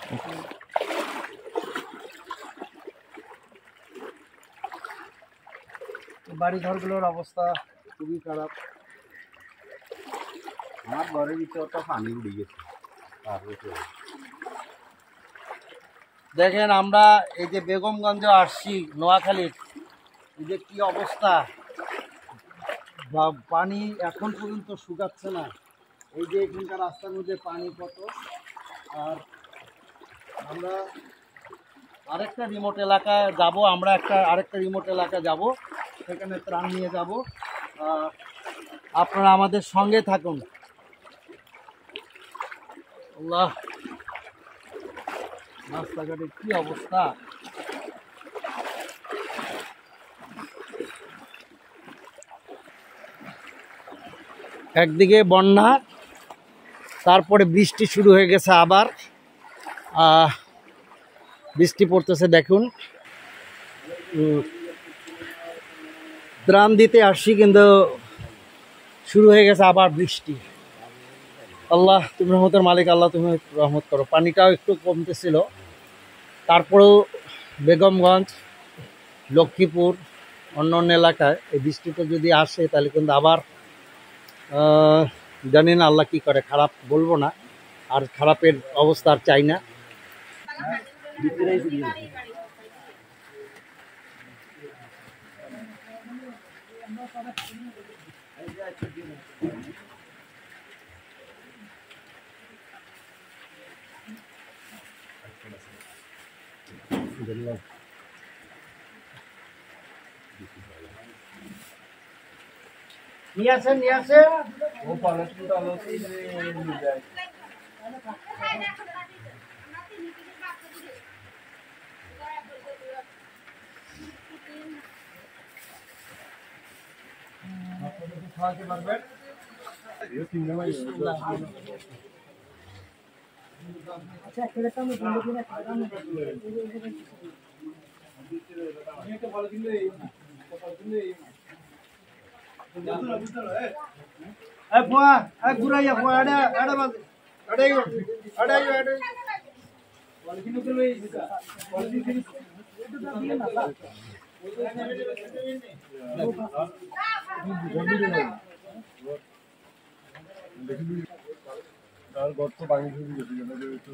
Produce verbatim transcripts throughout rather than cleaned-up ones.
বাড়ি ঘরগুলোর অবস্থা খুবই খারাপ। আমার ঘরের ভিতরটা পানি উড়ে গেছে। দেখেন আমরা এই যে বেগমগঞ্জে আসছি নোয়াখালীর, এই যে কি অবস্থা, পানি এখন পর্যন্ত শুকাচ্ছে না। এই যে এখানকার রাস্তার মধ্যে পানি কত। আর আমরা আরেকটা রিমোট এলাকায় যাব, আমরা একটা আরেকটা রিমোট এলাকায় যাব, সেখানে ত্রাণ নিয়ে যাব। আপনারা আমাদের সঙ্গে থাকুন। আল্লাহ, রাস্তাঘাটের কি অবস্থা। একদিকে বন্যা, তারপরে বৃষ্টি শুরু হয়ে গেছে, আবার বৃষ্টি পড়তেছে। দেখুন, ত্রাণ দিতে আসছি কিন্তু শুরু হয়ে গেছে আবার বৃষ্টি। আল্লাহ তুমি রহমতের মালিক, আল্লাহ তুমি রহমত করো। পানিটাও একটু কমতেছিল, তারপরেও বেগমগঞ্জ, লক্ষ্মীপুর, অন্য অন্য এলাকায় এই বৃষ্টিটা যদি আসে তাহলে কিন্তু আবার জানি না আল্লাহ কি করে। খারাপ বলবো না, আর খারাপের অবস্থা আর চাই না। নিয়ে আসেন, নিয়ে আসেন। ও পালাটা আলো নিয়ে যায়। আপনাদের খাওয়াতে পারবেন? আচ্ছা, একটা আমি বলে দিন, একটা আমি এটা বলে দিলে কথা দিলে ए बुआ ए गुराया बुआ आडा आडा बस आडायो आडायो आडा वाली नु चलो इसका वाली नु तो दिए ना আর গর্ত ভাঙি শুরু গেছে আমাদের একটু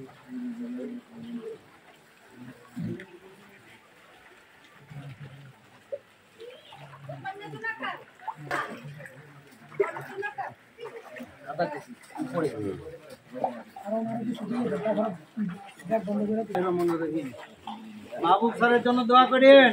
মাহবুব স্যারের জন্য দোয়া করেন।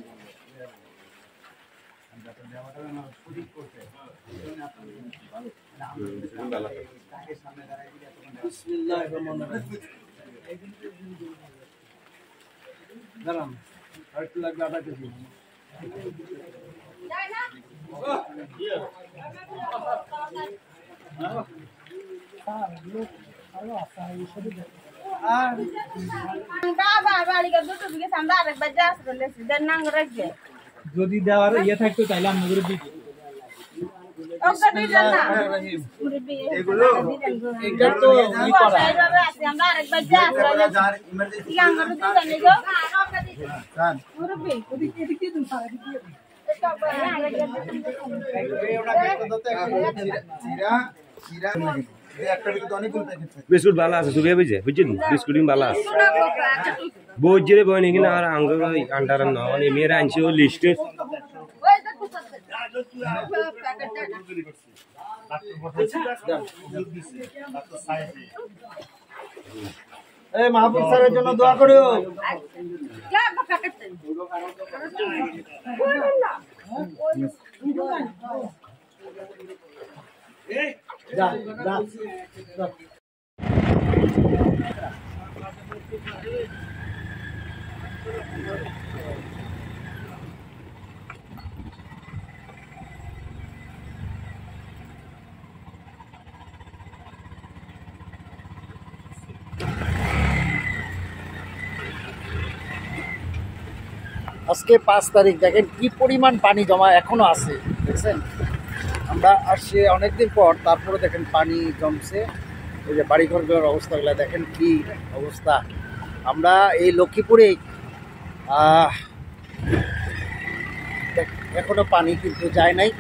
দাঁড়ান, আরেকটু লাগবে আধা কেজি। যদি দেওয়ার ইয়ে থাকতো তাহলে আমাদের বিস্কুট ভালো আছে সুখে বুঝছে বুঝছেন বিস্কুট ভালো আছে বইজরে বই নাকি না আর আঙ্গ আন্ডার না মানে মেয়েরা আনছি ও লিস্টে এই মাহবুব স্যারের জন্য দোয়া করো। যা যা আজকে পাঁচ তারিখ, দেখেন কি পরিমাণ পানি জমা এখনো আছে। দেখছেন, আমরা আসছি অনেকদিন পর, তারপরে দেখেন পানি জমছে। এই যে বাড়িঘরগুলোর অবস্থাগুলো দেখেন কি অবস্থা। আমরা এই লক্ষ্মীপুরে এখনো পানি কিন্তু যায় নাই।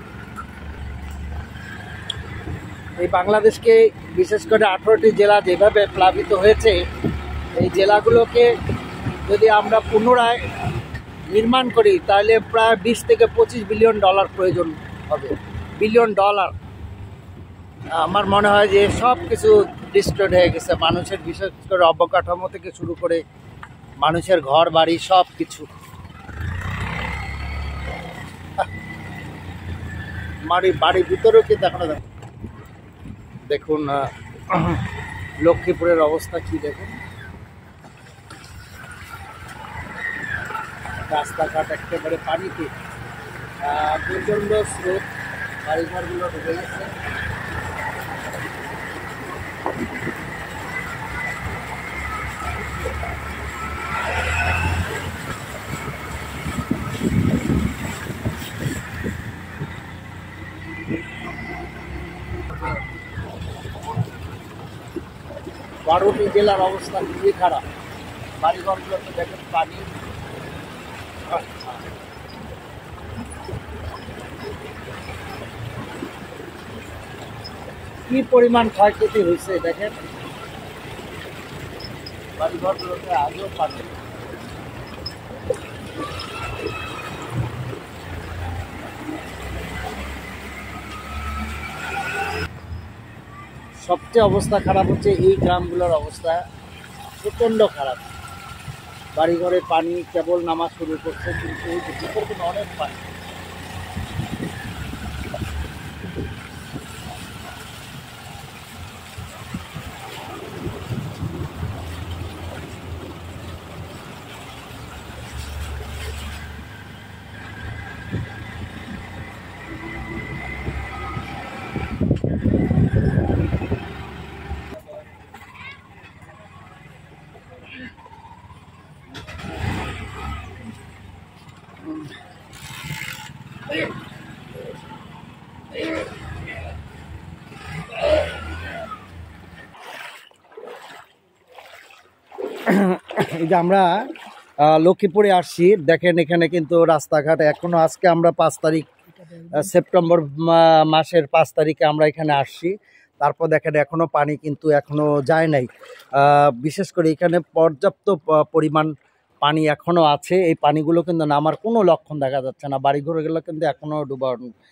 এই বাংলাদেশকে বিশেষ করে আঠারোটি জেলা যেভাবে প্লাবিত হয়েছে, এই জেলাগুলোকে যদি আমরা পুনরায় নির্মাণ করি তাহলে প্রায় বিশ থেকে পঁচিশ বিলিয়ন ডলার প্রয়োজন হবে। Billion dollar. আমার মনে হয় যে সব কিছু ডিস্ট্রয়েড হয়ে গেছে, মানুষের বিশেষ করে অবকাঠামো থেকে শুরু করে মানুষের ঘর বাড়ি সব কিছু। বাড়ি বাড়ির ভিতরেও কিন্তু এখনো দেখুন লক্ষ্মীপুরের অবস্থা কি দেখুন, রাস্তাঘাট একেবারে পানিতে, প্রচণ্ড স্রোত, বাড়িঘরগুলো ডুবে গেছে। বারোটি জেলার অবস্থা খুবই খারাপ, বাড়িঘরগুলোতে দেখেন পানি। কি পরিমাণ ক্ষয়ক্ষতি হয়েছে দেখেন, বাড়িঘরগুলোতে আজও পানি। সবচেয়ে অবস্থা খারাপ হচ্ছে এই গ্রামগুলোর অবস্থা প্রচণ্ড খারাপ। বাড়িঘরে পানি কেবল নামা শুরু করছে, কিন্তু এই ভিতর কিন্তু অনেক পানি। এই যে আমরা লক্ষ্মীপুরে আসছি, দেখেন এখানে কিন্তু রাস্তাঘাট এখনো, আজকে আমরা পাঁচ তারিখ সেপ্টেম্বর মাসের পাঁচ তারিখে আমরা এখানে আসছি। তারপর দেখেন এখনো পানি কিন্তু এখনো যায় নাই। বিশেষ করে এখানে পর্যাপ্ত পরিমাণ পানি এখনো আছে, এই পানিগুলো কিন্তু নামার কোনো লক্ষণ দেখা যাচ্ছে না। বাড়িঘরগুলো কিন্তু এখনো ডুবা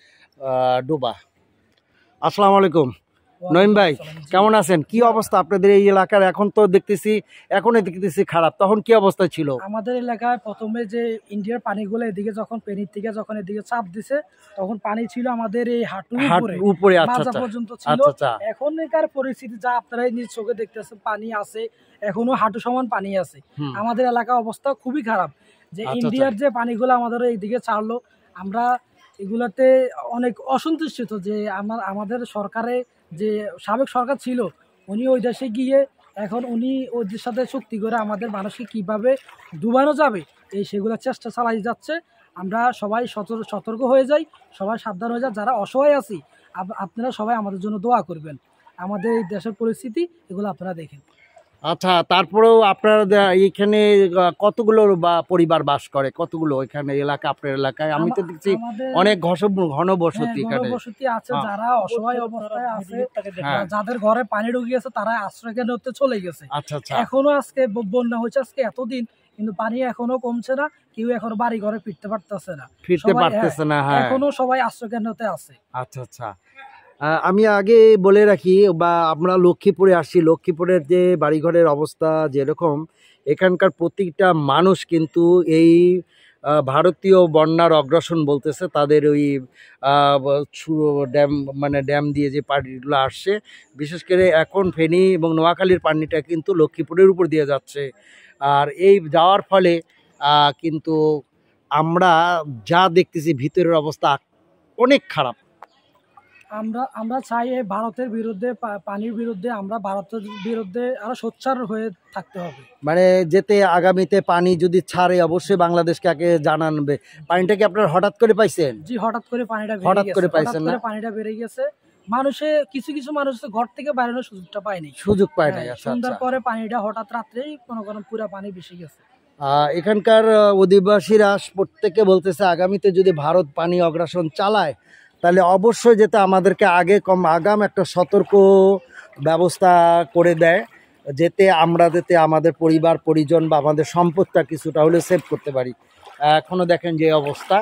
ডুবা। আসসালামু আলাইকুম নঈম ভাই, কেমন আছেন? কি অবস্থা আপনাদের এই এলাকার? এখন তো দেখতেছি এখনই দেখতেছি খারাপ, তখন কি অবস্থা ছিল আমাদের এলাকায়? প্রথমে যে ইন্ডিয়ার পানিগুলো এদিকে যখন পেনির থেকে যখন এদিকে চাপ দিছে, তখন পানি ছিল আমাদের এই হাঁটুর উপরে উপরে মাজা পর্যন্ত ছিল। এখনকার পরিস্থিতি যা আপনারা নিজ চোখে দেখতেছেন, পানি আছে, এখনো হাঁটু সমান পানি আছে। আমাদের এলাকার অবস্থা খুবই খারাপ। যে ইন্ডিয়ার যে পানিগুলো আমাদের এইদিকে ছাড়লো, আমরা এগুলাতে অনেক অসন্তুষ্ট যে আমার আমাদের সরকারে যে সাবেক সরকার ছিল, উনি ওই দেশে গিয়ে এখন উনি ওদের সাথে চুক্তি করে আমাদের মানুষকে কিভাবে ডুবানো যাবে এই সেগুলো চেষ্টা চালাই যাচ্ছে। আমরা সবাই সতর্ক হয়ে যাই, সবাই সাবধান হয়ে যায়। যারা অসহায় আছি, আপনারা সবাই আমাদের জন্য দোয়া করবেন। আমাদের এই দেশের পরিস্থিতি এগুলো আপনারা দেখেন। আচ্ছা, তারপরেও আপনার এখানে কতগুলো বা পরিবার বাস করে? কতগুলো এখানে এলাকা আপনার এলাকায়? আমি তো দেখছি অনেক ঘনবসতি এখানে বসতি আছে। যারা অসহায় অবস্থায় আছে, যাদের ঘরে পানি ঢুকে গেছে, তারা আশ্রয় কেন্দ্রে চলে গেছে। আচ্ছা আচ্ছা। এখনো আজকে বন্যা হয়েছে আজকে এতদিন, কিন্তু পানি এখনো কমছে না, কেউ এখনো বাড়ি ঘরে ফিরতে পারতেছে না ফিরতে পারতেছে না হ্যাঁ, এখনো সবাই আশ্রয় কেন্দ্রতে আছে। আচ্ছা আচ্ছা। আমি আগে বলে রাখি, বা আমরা লক্ষ্মীপুরে আসছি, লক্ষ্মীপুরের যে বাড়িঘরের অবস্থা যেরকম, এখানকার প্রতিটা মানুষ কিন্তু এই ভারতীয় বন্যার অগ্রাসন বলতেছে। তাদের ওই ড্যাম মানে ড্যাম দিয়ে যে পানিগুলো আসছে, বিশেষ করে এখন ফেনী এবং নোয়াখালীর পানিটা কিন্তু লক্ষ্মীপুরের উপর দিয়ে যাচ্ছে। আর এই যাওয়ার ফলে কিন্তু আমরা যা দেখতেছি ভিতরের অবস্থা অনেক খারাপ। আমরা আমরা চাই এই ভারতের বিরুদ্ধে, পানির বিরুদ্ধে আমরা ভারতের বিরুদ্ধে আরো সোচ্চার হয়ে থাকতে হবে। মানে যেতে আগামীতে পানি যদি ছাড়ে অবশ্যই বাংলাদেশকে আগে জানানবে। পানিটা কি আপনারা হঠাৎ করে পাইছেন? জি, হঠাৎ করে পানিটা হঠাৎ করে পাইছেন না? পানিটা বেড়ে গেছে, মানুষে কিছু কিছু মানুষ তো ঘর থেকে বেরোনোর সুযোগটা পায়নি, সুযোগ পায় নাই। হ্যাঁ, আচ্ছা সন্ধ্যার আচ্ছা। পরে পানিটা হঠাৎ রাত্রেই মনে করেন পুরা পানি বেশি গেছে। আহ, এখানকার আহ, অধিবাসীরা প্রত্যেকে বলতেছে আগামীতে যদি ভারত পানি অগ্রাসন চালায় তাহলে অবশ্যই যেতে আমাদেরকে আগে কম আগাম একটা সতর্ক ব্যবস্থা করে দেয়, যেতে আমরা যাতে আমাদের পরিবার পরিজন বা আমাদের সম্পদটা কিছুটা হলে সেভ করতে পারি। এখনো দেখেন যে অবস্থা।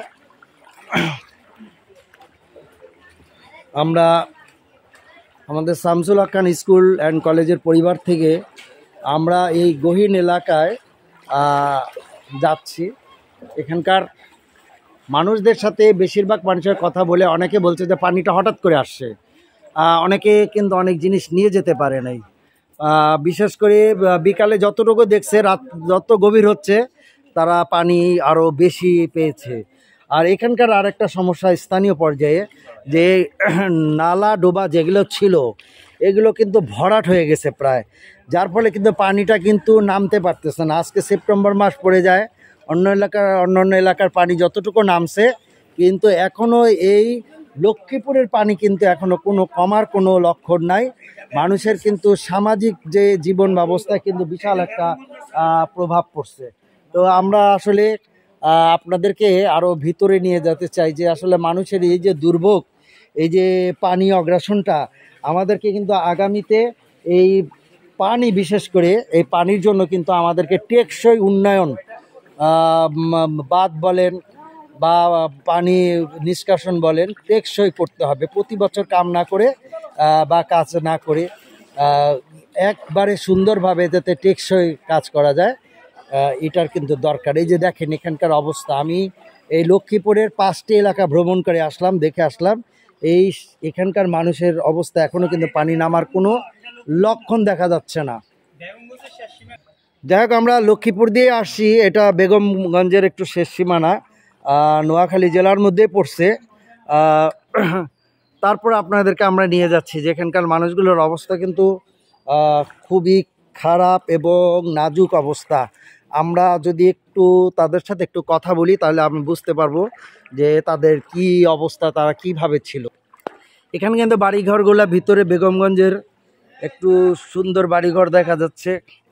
আমরা আমাদের শামসুল হক খান স্কুল অ্যান্ড কলেজের পরিবার থেকে আমরা এই গহীন এলাকায় আহ, যাচ্ছি। এখানকার মানুষদের সাথে বেশিরভাগ মানুষের কথা বলে অনেকে বলছে যে পানিটা হঠাৎ করে আসছে, আহ, অনেকে কিন্তু অনেক জিনিস নিয়ে যেতে পারে নাই। আহ, বিশেষ করে আহ, বিকালে যতটুকু দেখছে রাত যত গভীর হচ্ছে তারা পানি আরও বেশি পেয়েছে। আর এখানকার আরেকটা সমস্যা স্থানীয় পর্যায়ে যে নালা ডোবা যেগুলো ছিল এগুলো কিন্তু ভরাট হয়ে গেছে প্রায়, যার ফলে কিন্তু পানিটা কিন্তু নামতে পারতেছে না। আজকে সেপ্টেম্বর মাস পড়ে যায়, অন্য এলাকার অন্যান্য এলাকার পানি যতটুকু নামছে কিন্তু এখনও এই লক্ষ্মীপুরের পানি কিন্তু এখনও কোনো কমার কোনো লক্ষণ নাই। মানুষের কিন্তু সামাজিক যে জীবন ব্যবস্থায় কিন্তু বিশাল একটা আহ, প্রভাব পড়ছে। তো আমরা আসলে আহ, আপনাদেরকে আরও ভিতরে নিয়ে যেতে চাই যে আসলে মানুষের এই যে দুর্ভোগ, এই যে পানি অগ্রাসনটা আমাদেরকে কিন্তু আগামীতে এই পানি বিশেষ করে এই পানির জন্য কিন্তু আমাদেরকে টেকসই উন্নয়ন আহ, উম, বাঁধ বলেন বা পানি নিষ্কাশন বলেন টেকসই করতে হবে। প্রতি বছর কাম না করে আহ, বা কাজ না করে আহ, একবারে সুন্দরভাবে যাতে টেকসই কাজ করা যায় আহ, এটার কিন্তু দরকার। এই যে দেখেন এখানকার অবস্থা, আমি এই লক্ষ্মীপুরের পাঁচটি এলাকা ভ্রমণ করে আসলাম, দেখে আসলাম। এই এখানকার মানুষের অবস্থা এখনও কিন্তু পানি নামার কোনো লক্ষণ দেখা যাচ্ছে না। যাই হোক, আমরা লক্ষ্মীপুর দিয়ে আসছি, এটা বেগমগঞ্জের একটু শেষ সীমানা, আহ, নোয়াখালী জেলার মধ্যে পড়ছে। আহ, তারপর আপনাদেরকে আমরা নিয়ে যাচ্ছি যেখানকার মানুষগুলোর অবস্থা কিন্তু আহ, খুবই খারাপ এবং নাজুক অবস্থা। আমরা যদি একটু তাদের সাথে একটু কথা বলি তাহলে আমি বুঝতে পারবো যে তাদের কি অবস্থা, তারা কিভাবে ছিল। এখানে কিন্তু বাড়িঘরগুলা ভিতরে বেগমগঞ্জের একটু সুন্দর বাড়িঘর দেখা যাচ্ছে।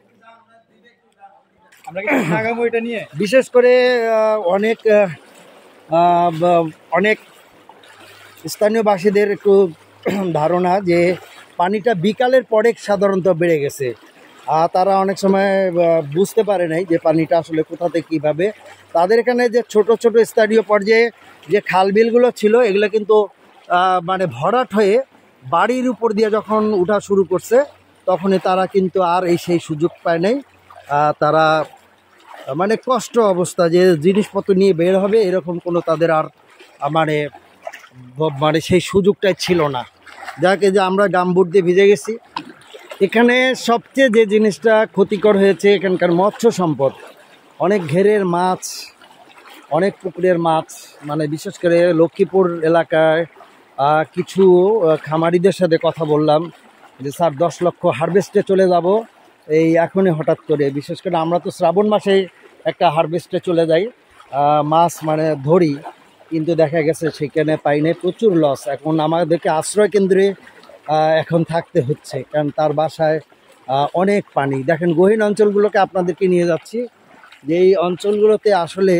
বিশেষ করে আহ, অনেক আহ, আহ, ব- অনেক স্থানীয় বাসীদের একটু ধারণা যে পানিটা বিকালের পরে সাধারণত বেড়ে গেছে। আর তারা অনেক সময় আহ, বুঝতে পারে নাই যে পানিটা আসলে কোথা থেকে কীভাবে। তাদের এখানে যে ছোট ছোট স্থানীয় পর্যায়ে যে খাল বিলগুলো ছিল এগুলো কিন্তু আহ, মানে ভরাট হয়ে বাড়ির উপর দিয়ে যখন উঠা শুরু করছে তখনই তারা কিন্তু আর এই সেই সুযোগ পায় নাই। আহ, তারা মানে কষ্ট অবস্থা যে জিনিসপত্র নিয়ে বের হবে এরকম কোনো তাদের আর আহ, মানে ব- মানে সেই সুযোগটাই ছিল না। যাকে যে আমরা গামবুট দিয়ে ভিজে গেছি। এখানে সবচেয়ে যে জিনিসটা ক্ষতিকর হয়েছে এখানকার মৎস্য সম্পদ, অনেক ঘেরের মাছ, অনেক পুকুরের মাছ, মানে বিশেষ করে লক্ষ্মীপুর এলাকায় আহ, কিছু আহ, খামারিদের সাথে কথা বললাম যে স্যার দশ লক্ষ হারভেস্টে চলে যাব এই এখনই হঠাৎ করে। বিশেষ করে আমরা তো শ্রাবণ মাসে একটা হারভেস্টে চলে যাই, আহ, মাছ মানে ধরি, কিন্তু দেখা গেছে সেখানে পাইনে প্রচুর লস। এখন আমাদেরকে আশ্রয় কেন্দ্রে আহ, এখন থাকতে হচ্ছে কারণ তার বাসায় আহ, অনেক পানি। দেখেন গহীন অঞ্চলগুলোকে আপনাদেরকে নিয়ে যাচ্ছি যে এই অঞ্চলগুলোতে আসলে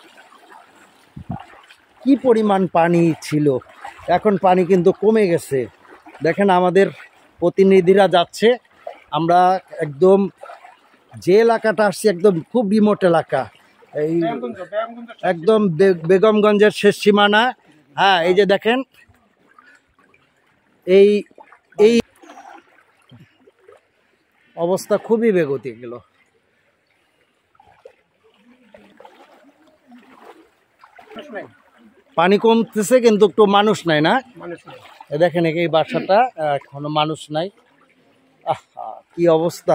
কি পরিমাণ পানি ছিল, এখন পানি কিন্তু কমে গেছে। দেখেন আমাদের প্রতিনিধিরা যাচ্ছে, আমরা একদম যে এলাকাটা আসছি একদম খুব রিমোট এলাকা, এই একদম বে- বেগমগঞ্জের শেষ সীমানা। হ্যাঁ, এই যে দেখেন এই এই অবস্থা খুবই বেগতিক গেল। পানি কমতেছে কিন্তু একটু মানুষ নাই না, এ দেখেন এই বাসাটা আহ, এখনো মানুষ নাই। আহা, কি অবস্থা।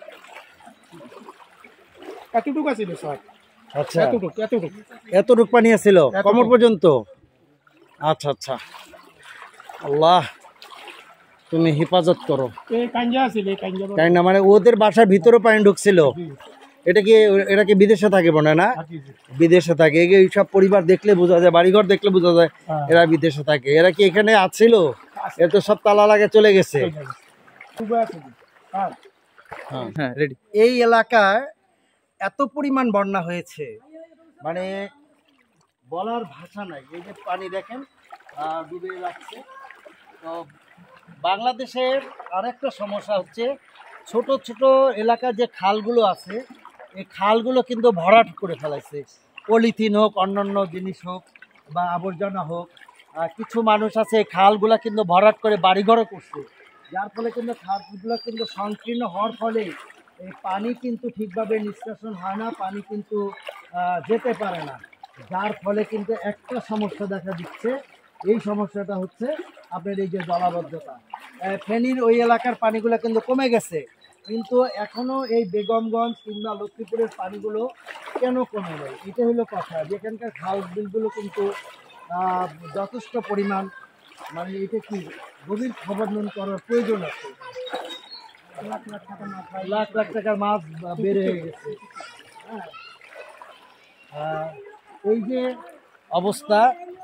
এতটুকু আছিল স্যার, আচ্ছা, এতটুকু এতটুকু এতটুক পানি ছিল এতটুক। কমর পর্যন্ত। আচ্ছা আচ্ছা, আল্লাহ তুমি হেফাজত করো। এই কাঞ্জা আছিল, এই কাঞ্জা তাই না, মানে ওদের বাসার ভিতরে পানি ঢুকছিল। এটা কি এটা কি বিদেশে থাকে মনে হয় না? বিদেশে থাকে। এই সব পরিবার দেখলে বোঝা যায়, বাড়িঘর দেখলে বোঝা যায় হ্যাঁ। এরা বিদেশে থাকে। এরা কি এখানে আছিল? এ তো সব তালা লাগে চলে গেছে। সুগা আছে হ্যাঁ হ্যাঁ রেডি। এই এলাকায় এত পরিমাণ বন্যা হয়েছে মানে বলার ভাষা নাই। এই যে পানি দেখেন আহ, ডুবে যাচ্ছে। তো বাংলাদেশের আরেকটা সমস্যা হচ্ছে ছোট ছোট এলাকার যে খালগুলো আছে এই খালগুলো কিন্তু ভরাট করে ফেলাইছে। পলিথিন হোক অন্যান্য জিনিস হোক বা আবর্জনা হোক, আহ, কিছু মানুষ আছে এই খালগুলো কিন্তু ভরাট করে বাড়িঘরও করছে, যার ফলে কিন্তু খালগুলো কিন্তু সংকীর্ণ হওয়ার ফলে এই পানি কিন্তু ঠিকভাবে নিষ্কাশন হয় না, পানি কিন্তু আহ, যেতে পারে না, যার ফলে কিন্তু একটা সমস্যা দেখা দিচ্ছে। এই সমস্যাটা হচ্ছে আপনার এই যে জলাবদ্ধতা। আহ, ফেনীর ওই এলাকার পানিগুলো কিন্তু কমে গেছে, কিন্তু এখনো এই বেগমগঞ্জ কিংবা লক্ষ্মীপুরের পানিগুলো কেন কমে নেই, এটা হলো কথা। যেখানকার খাল বিলগুলো কিন্তু আহ, যথেষ্ট পরিমাণ, মানে এটা কি গভীর খবরদারি করার প্রয়োজন আছে। লাখ লাখ টাকা মাছ লাখ লাখ টাকার মাছ বের হয়ে গেছে। হ্যাঁ, আহ, এই যে অবস্থা,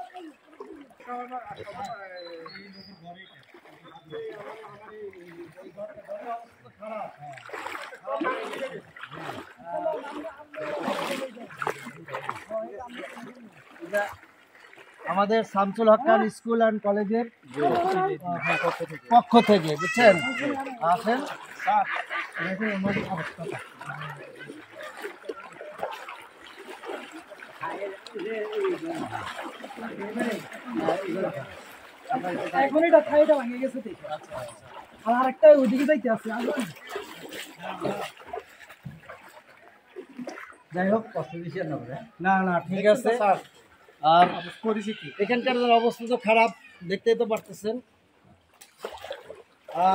আমাদের শামসুল হক খান স্কুল অ্যান্ড কলেজের পক্ষ থেকে বুঝছেন আসেন। অবস্থাটা এখন এটা থাইটা ভেঙে গেছে দেখে। আর আরেকটা ওইদিকে যাইতে আছে। যাই হোক না না ঠিক আছে। আর এখানকার অবস্থা তো খারাপ, দেখতেই তো পারতেছেন। আর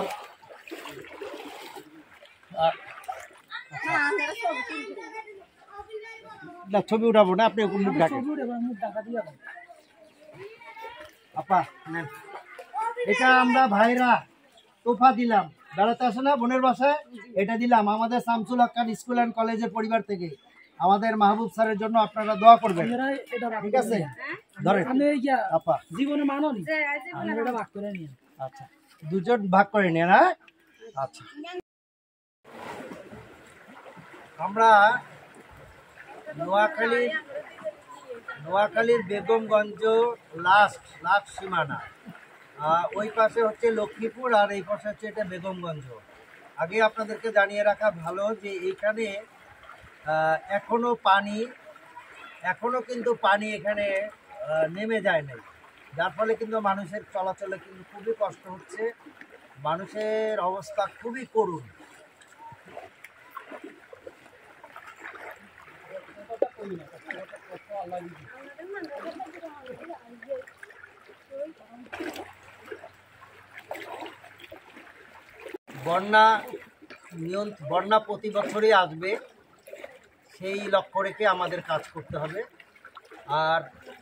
না ছবি উঠাবো না, আপনি মুখ ঢাকেন। আপা নেন। এটা আমরা ভাইরা তোফা দিলাম, বেড়াতে আসে না বোনের বাসায়, এটা দিলাম আমাদের শামসুল হক খান স্কুল অ্যান্ড কলেজের পরিবার থেকে আমাদের মাহবুব স্যারের জন্য। আপনারা দোয়া করবেন, ঠিক আছে? ধরেন আপা, জীবনে মানো নি এটা ভাগ করে নিয়ে। আচ্ছা দুজন ভাগ করে নিয়ে না। আচ্ছা আমরা নোয়াখালী নোয়াখালীর বেগমগঞ্জ লাস্ট লাস্ট সীমানা, আহ, ওই পাশে হচ্ছে লক্ষ্মীপুর আর এই পাশে হচ্ছে এটা বেগমগঞ্জ। আগে আপনাদেরকে জানিয়ে রাখা ভালো যে এইখানে আহ, এখনো পানি এখনো কিন্তু পানি এখানে আহ, নেমে যায় নাই, যার ফলে কিন্তু মানুষের চলাচলে কিন্তু খুবই কষ্ট হচ্ছে, মানুষের অবস্থা খুবই করুণ। বন্যা নিয়ন্ত্রণ বন্যা প্রতি বছরই আসবে, সেই লক্ষ্য রেখে আমাদের কাজ করতে হবে। আর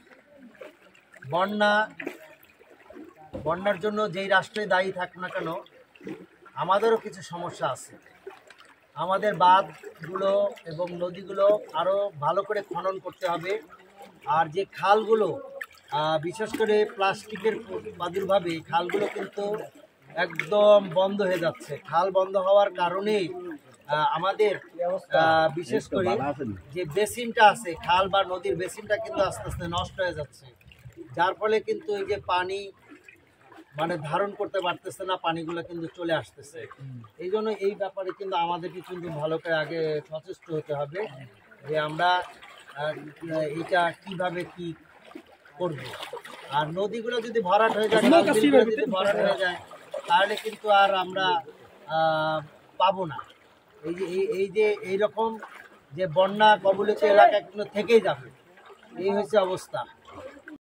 বন্যা বন্যার জন্য যেই রাষ্ট্রই দায়ী থাক না কেন, আমাদেরও কিছু সমস্যা আছে। আমাদের বাঁধগুলো এবং নদীগুলো আরও ভালো করে খনন করতে হবে। আর যে খালগুলো আহ, বিশেষ করে প্লাস্টিকের প্রাদুর্ভাবে খালগুলো কিন্তু একদম বন্ধ হয়ে যাচ্ছে। খাল বন্ধ হওয়ার কারণে আহ, আমাদের আহ, বিশেষ করে যে বেসিনটা আছে, খাল বা নদীর বেসিনটা কিন্তু আস্তে আস্তে নষ্ট হয়ে যাচ্ছে, যার ফলে কিন্তু এই যে পানি মানে ধারণ করতে পারতেছে না, পানিগুলো কিন্তু চলে আসতেছে। এই জন্য এই ব্যাপারে কিন্তু আমাদেরকে কিন্তু ভালো করে আগে সচেষ্ট হতে হবে যে আমরা আহ, এইটা কিভাবে কি করব। আর নদীগুলো যদি ভরাট হয়ে যায়, খালগুলো যদি ভরাট হয়ে যায়, তাহলে কিন্তু আর আমরা আহ, পাবো না। এই যে এই এই যে এইরকম যে বন্যা কবলিত এলাকা কিন্তু থেকেই যাবে, এই হচ্ছে অবস্থা।